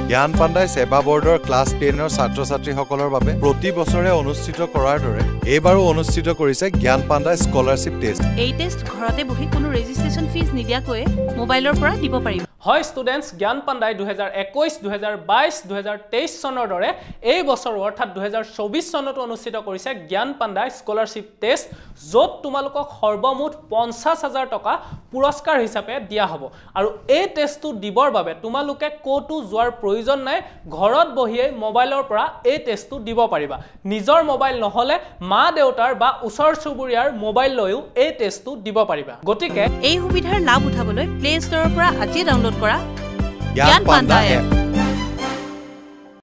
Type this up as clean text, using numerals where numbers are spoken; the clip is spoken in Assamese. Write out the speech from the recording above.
জ্ঞান পাণ্ডাই সেবা বোৰ্ডৰ ক্লাছ 10ৰ ছাত্ৰ-ছাত্ৰীসকলৰ বাবে প্ৰতি বছৰে অনুষ্ঠিত কৰাৰ দৰে এইবাৰো অনুষ্ঠিত কৰিছে জ্ঞান পাণ্ডা স্কলাৰশ্বিপ টেষ্ট। এই টেষ্ট ঘৰতে বহি কোনো ৰেজিষ্ট্ৰেচন ফিজ নিদিয়াকৈ মোবাইলৰ পৰা দিব পাৰিব। হয় ষ্টুডেন্টস, জ্ঞান পাণ্ডাই 2021, 2022, 2023 চনৰ দৰে এই বছৰ অৰ্থাৎ 2024 চনত অনুষ্ঠিত কৰিছে জ্ঞান পাণ্ডা স্কলাৰশ্বিপ টেষ্ট, য'ত তোমালোকক সৰ্বমুঠ 50,000 টকা পুৰস্কাৰ হিচাপে দিয়া হ'ব। আৰু এই টেষ্টটো দিবৰ বাবে তোমালোকে ক'তো যোৱাৰ প্ৰয়োজন নাই, ঘৰত বহিয়ে মোবাইলৰ পৰা এই টেষ্টটো দিব পাৰিবা। নিজৰ মোবাইল নহ'লে মা দেউতাৰ বা ওচৰ চুবুৰীয়াৰ মোবাইল লৈও এই টেষ্টটো দিব পাৰিবা। গতিকে এই সুবিধাৰ লাভ উঠাবলৈ প্লে ষ্টৰৰ পৰা আজি ডাউনলোড কৰা জ্ঞান পাণ্ডা এপ।